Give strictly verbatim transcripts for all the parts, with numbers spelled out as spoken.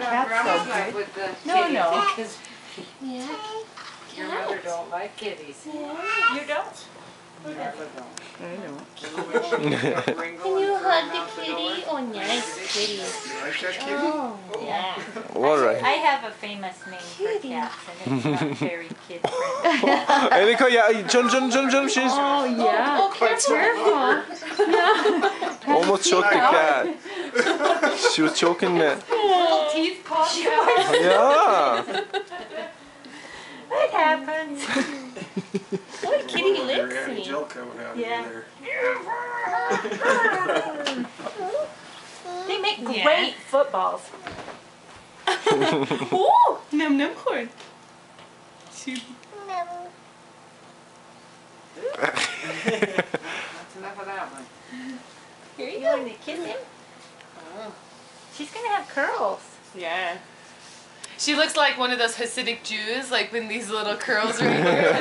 cat's so like good. with the No, kitties no. because Yeah. your mother don't like kitties. Yeah. You don't? Martha don't. I know. Can you hug the kitty? Oh, nice kitty. You like that kitty? Oh, yeah. Alright. I have a famous name for cats, and it's not very kid friendly. Erika, yeah, jump, jump, jump, jump. She's Oh, yeah. Oh, careful. almost choked the cat. She was choking it. Little teeth popped out. Yeah. What happens? What kitty Your licks Aunt me? Jill coming out Yeah. of there. They make Yeah. great footballs. Oh, num num corn. That's enough of that one. Here you You go. want to kiss him? She's gonna have curls. Yeah. She looks like one of those Hasidic Jews, like when these little curls right here.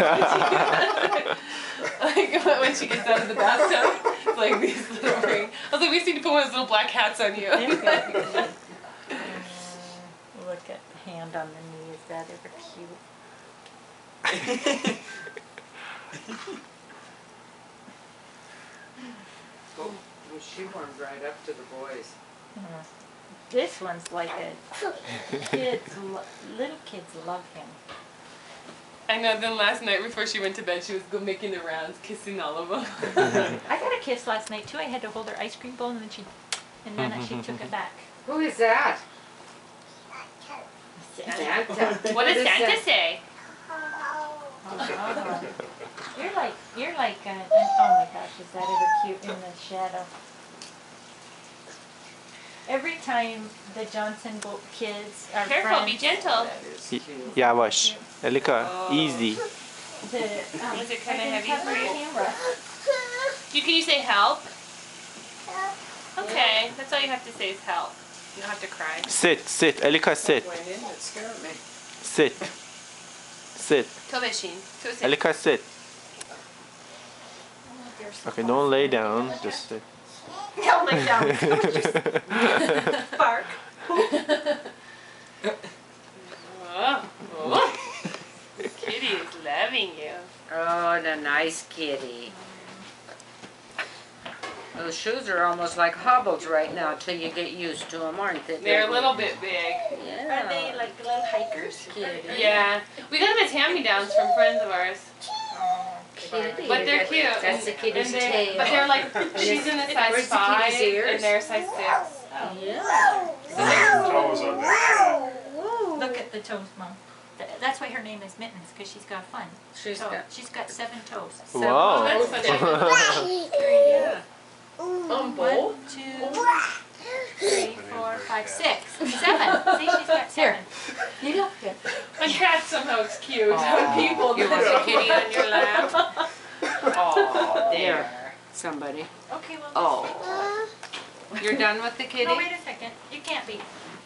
Like when she gets out of the bathtub, it's like these little rings. I was like, we just need to put one of those little black hats on you. Mm, look at the hand on the knee. Is that ever cute? Oh, well, she warmed right up to the boys. Mm. This one's like a kids. lo- Little kids love him. I know. Then last night before she went to bed, she was go making the rounds, kissing all of them. I got a kiss last night too. I had to hold her ice cream bowl, and then she, and then she took it back. Who is that? Santa. What does Santa say? Oh, you're like you're like uh, an, oh my gosh, is that ever cute in the shadow? Every time the Johnson Bo- kids are Careful, be friends, gentle. That is cute. Yavaş. Erika, easy. the, um, Is it kinda I heavy didn't have for my you? camera. You can you say help? Okay, that's all you have to say is help. You don't have to cry. Sit, sit. Erika, sit. Went in, it scared me. Sit. Sit. Tobeshin. Tobeshin. Erika, sit. Okay, don't lay down. Just sit. Don't lay down. Bark. Oh, oh. Kitty is loving you. Oh, the nice kitty. Those shoes are almost like hobbles right now till you get used to them, aren't they? They're a baby? little bit big. Yeah. Are they like little hikers? Kitty. Yeah. We got them as hand-me-downs from friends of ours. Kitty. But they're cute. That's the kitty's And they- tail. But they're like, she's in the size Where's the five, kitty's ears? and they're size six. Yeah. Toes on that. Look at the toes, Mom. Th- That's why her name is Mittens, because she's got fun. She's So got. she's got seven toes. Wow. That's funny. Yeah. Um, One, two, three, four, five, six, seven. See, she's got seven. You look good. My cat somehow is cute. People You want that a kitty on your lap? Oh, there. Somebody. Okay, well. Oh. You're done with the kitty? No, wait a second. You can't be.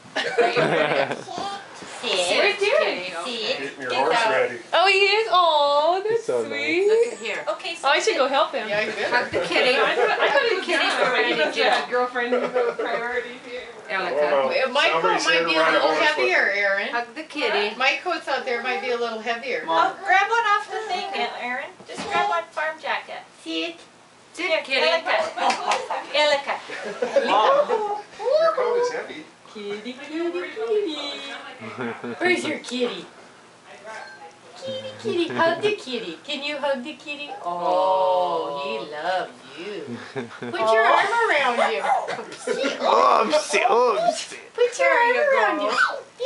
We're doing. See? Getting your horse ready. Oh, he is? Oh, that's So sweet. Look at here. Okay, so Oh, I should go help him. Hug the kitty. I thought, I thought he was Kitty's a ready to jump. girlfriend who was a priority here. Elika. Well, My coat somebody's might here be to a ride little horse with. heavier, Aaron. Hug the kitty. My coats out there might be a little heavier. Oh, grab one off the thing, Aaron. Just grab one farm jacket. See? Sit, Here, kitty. Elika. Elika. Your coat is heavy. Kitty, kitty, kitty. Where's your kitty? Kitty, kitty. Hug the kitty. Can you hug the kitty? Oh, he loves you. Put your arm around you. Oops, oops. Put your arm around you.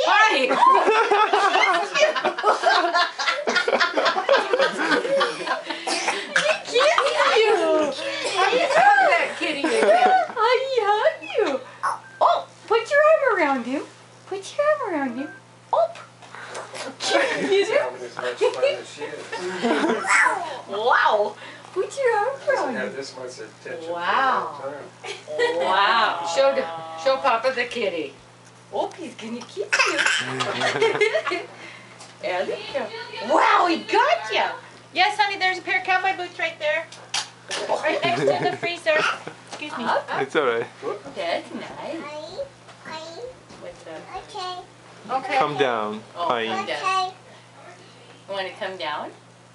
He kissed you. Hug that kitty again. Oh, he hugged you. Oh, put your arm around him. Put your arm around him. Oh. He's having as much fun as she is. Wow. Put your arm Doesn't around have him. this much attention. Wow. For a long time. Wow. Show, the, show Papa the kitty. Oh, he's gonna kiss you. Elika. Wow, he got you. Yes, honey, there's a pair of cowboy boots right there. Right next to the freezer. Excuse me. It's alright. That's nice. What's Okay. Okay. Come down, Oh, Pine. come down. Want to come down?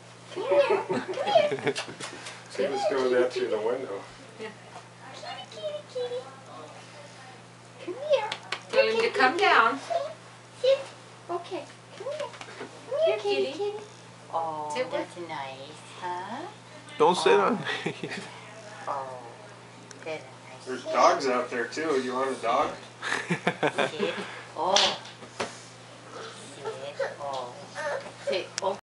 She was doing that through the window. Kitty, kitty, kitty. Come here. Tell him to come down. Sit. Okay. Come here. Come here, kitty, kitty. Oh, Sit with- that's nice, huh? Don't sit on me. Oh, that's a There's nice dogs out there too. You want a dog? kitty. Oh. Sit. Oh. Sit. Oh.